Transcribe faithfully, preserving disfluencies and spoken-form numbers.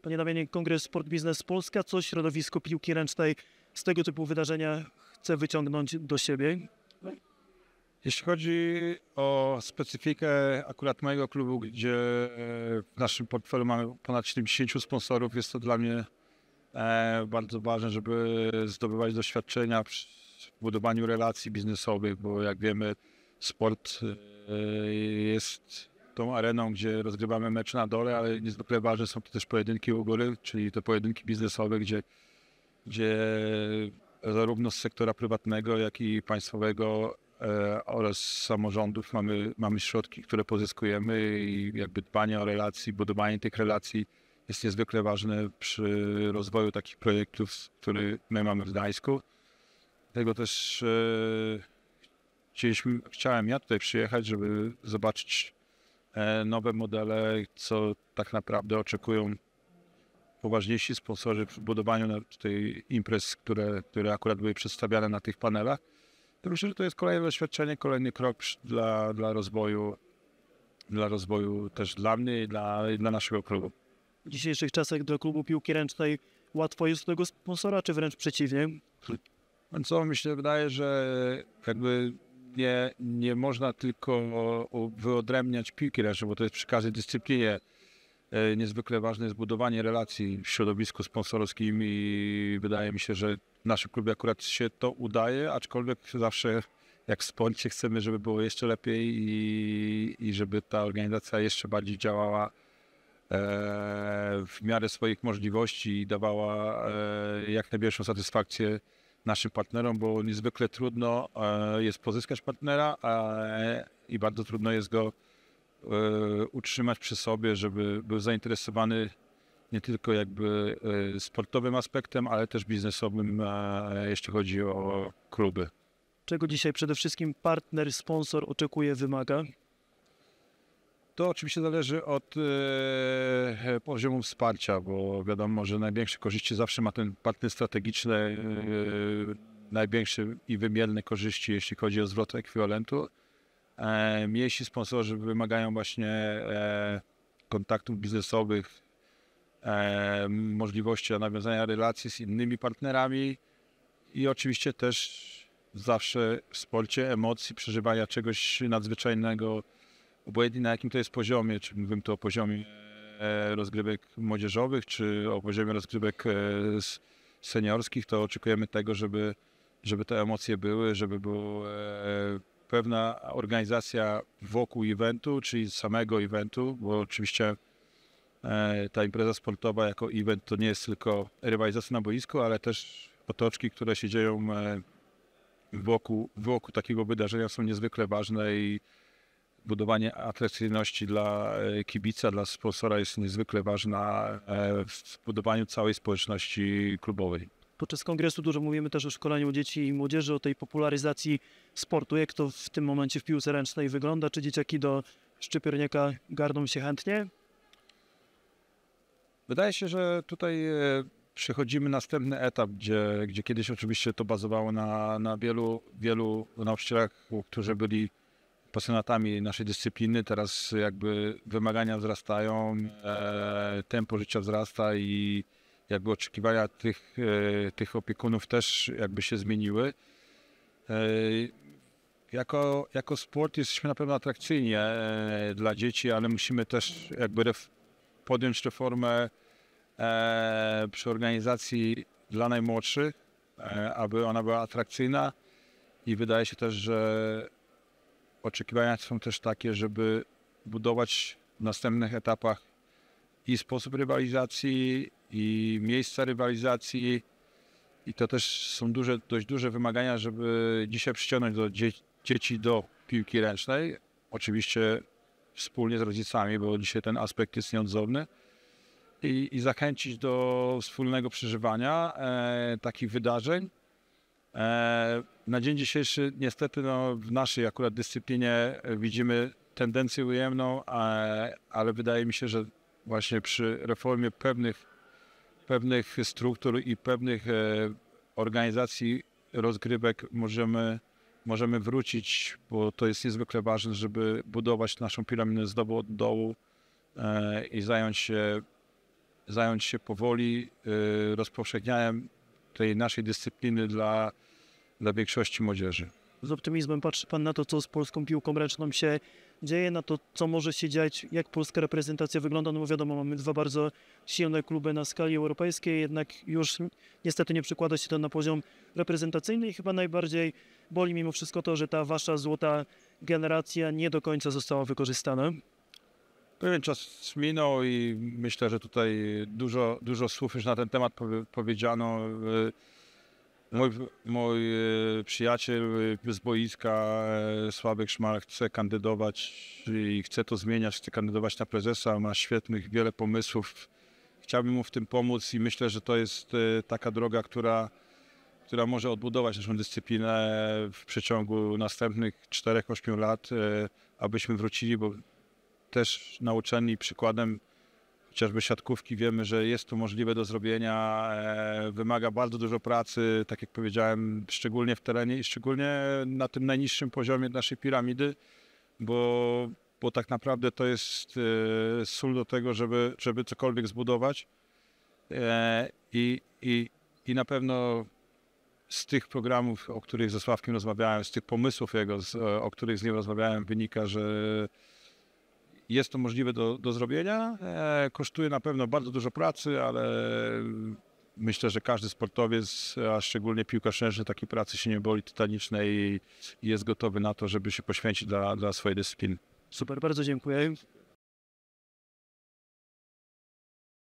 Panie Damianie, Kongres Sport Biznes Polska, co środowisko piłki ręcznej z tego typu wydarzenia chce wyciągnąć do siebie? Jeśli chodzi o specyfikę akurat mojego klubu, gdzie w naszym portfelu mamy ponad siedemdziesięciu sponsorów, jest to dla mnie bardzo ważne, żeby zdobywać doświadczenia przy budowaniu relacji biznesowych, bo jak wiemy, sport jest tą areną, gdzie rozgrywamy mecze na dole, ale niezwykle ważne są to też pojedynki u góry, czyli te pojedynki biznesowe, gdzie, gdzie zarówno z sektora prywatnego, jak i państwowego e, oraz samorządów mamy, mamy środki, które pozyskujemy i jakby dbanie o relacje, budowanie tych relacji jest niezwykle ważne przy rozwoju takich projektów, które my mamy w Gdańsku. Dlatego też e, chcieliśmy, chciałem ja tutaj przyjechać, żeby zobaczyć nowe modele, co tak naprawdę oczekują poważniejsi sponsorzy w budowaniu tej imprez, które, które akurat były przedstawiane na tych panelach. To myślę, że to jest kolejne doświadczenie, kolejny krok dla, dla rozwoju, dla rozwoju też dla mnie i dla, i dla naszego klubu. W dzisiejszych czasach do klubu piłki ręcznej łatwo jest tego sponsora, czy wręcz przeciwnie? Co mi się wydaje, że jakby Nie, nie można tylko wyodrębniać piłki ręcznej, bo to jest przy każdej dyscyplinie. Niezwykle ważne jest budowanie relacji w środowisku sponsorskim i wydaje mi się, że w naszym klubie akurat się to udaje, aczkolwiek zawsze jak w sporcie chcemy, żeby było jeszcze lepiej i, i żeby ta organizacja jeszcze bardziej działała w miarę swoich możliwości i dawała jak największą satysfakcję naszym partnerom, bo niezwykle trudno jest pozyskać partnera i bardzo trudno jest go utrzymać przy sobie, żeby był zainteresowany nie tylko jakby sportowym aspektem, ale też biznesowym, jeśli chodzi o kluby. Czego dzisiaj przede wszystkim partner, sponsor oczekuje, wymaga? To oczywiście zależy od e, poziomu wsparcia, bo wiadomo, że największe korzyści zawsze ma ten partner strategiczny, e, największe i wymierne korzyści, jeśli chodzi o zwrot ekwiwalentu. E, mniejsi sponsorzy wymagają właśnie e, kontaktów biznesowych, e, możliwości nawiązania relacji z innymi partnerami i oczywiście też zawsze w sporcie emocji, przeżywania czegoś nadzwyczajnego, obojętnie na jakim to jest poziomie, czy mówimy tu o poziomie rozgrywek młodzieżowych, czy o poziomie rozgrywek seniorskich, to oczekujemy tego, żeby, żeby te emocje były, żeby była pewna organizacja wokół eventu, czyli samego eventu, bo oczywiście ta impreza sportowa jako event to nie jest tylko rywalizacja na boisku, ale też otoczki, które się dzieją wokół, wokół takiego wydarzenia są niezwykle ważne i budowanie atrakcyjności dla kibica, dla sponsora jest niezwykle ważna w budowaniu całej społeczności klubowej. Podczas kongresu dużo mówimy też o szkoleniu dzieci i młodzieży, o tej popularyzacji sportu. Jak to w tym momencie w piłce ręcznej wygląda? Czy dzieciaki do szczypiornika garną się chętnie? Wydaje się, że tutaj przechodzimy następny etap, gdzie, gdzie kiedyś oczywiście to bazowało na, na wielu, wielu nauczycielach, którzy byli pasjonatami naszej dyscypliny. Teraz jakby wymagania wzrastają, e, tempo życia wzrasta i jakby oczekiwania tych, e, tych opiekunów też jakby się zmieniły. E, jako, jako sport jesteśmy na pewno atrakcyjni e, dla dzieci, ale musimy też jakby ref, podjąć reformę e, przy organizacji dla najmłodszych, e, aby ona była atrakcyjna i wydaje się też, że oczekiwania są też takie, żeby budować w następnych etapach i sposób rywalizacji, i miejsca rywalizacji. I to też są duże, dość duże wymagania, żeby dzisiaj przyciągnąć do dzie dzieci do piłki ręcznej. Oczywiście wspólnie z rodzicami, bo dzisiaj ten aspekt jest nieodzowny. I, i zachęcić do wspólnego przeżywania e, takich wydarzeń. Na dzień dzisiejszy niestety no, w naszej akurat dyscyplinie widzimy tendencję ujemną, ale wydaje mi się, że właśnie przy reformie pewnych, pewnych struktur i pewnych organizacji rozgrywek możemy, możemy wrócić, bo to jest niezwykle ważne, żeby budować naszą piramidę z dołu od dołu i zająć się zająć się powoli y, rozpowszechnianiem tej naszej dyscypliny dla, dla większości młodzieży. Z optymizmem patrzy Pan na to, co z polską piłką ręczną się dzieje, na to, co może się dziać, jak polska reprezentacja wygląda. No bo wiadomo, mamy dwa bardzo silne kluby na skali europejskiej, jednak już niestety nie przykłada się to na poziom reprezentacyjny i chyba najbardziej boli mimo wszystko to, że ta wasza złota generacja nie do końca została wykorzystana. Pewien czas minął i myślę, że tutaj dużo, dużo słów już na ten temat powie, powiedziano. Y, Mój, mój e, przyjaciel e, z boiska, e, Sławek Szmal, chce kandydować i chce to zmieniać, chce kandydować na prezesa, ma świetnych, wiele pomysłów. Chciałbym mu w tym pomóc i myślę, że to jest e, taka droga, która, która może odbudować naszą dyscyplinę w przeciągu następnych czterech ośmiu lat, e, abyśmy wrócili, bo też nauczeni przykładem chociażby siatkówki wiemy, że jest to możliwe do zrobienia, e, wymaga bardzo dużo pracy, tak jak powiedziałem, szczególnie w terenie i szczególnie na tym najniższym poziomie naszej piramidy, bo, bo tak naprawdę to jest e, sól do tego, żeby, żeby cokolwiek zbudować e, i, i, i na pewno z tych programów, o których ze Sławkiem rozmawiałem, z tych pomysłów jego, z, o których z nim rozmawiałem, wynika, że jest to możliwe do, do zrobienia. E, kosztuje na pewno bardzo dużo pracy, ale myślę, że każdy sportowiec, a szczególnie piłkarz ręczny, takiej pracy się nie boi tytanicznej i, i jest gotowy na to, żeby się poświęcić dla, dla swojej dyscypliny. Super, bardzo dziękuję.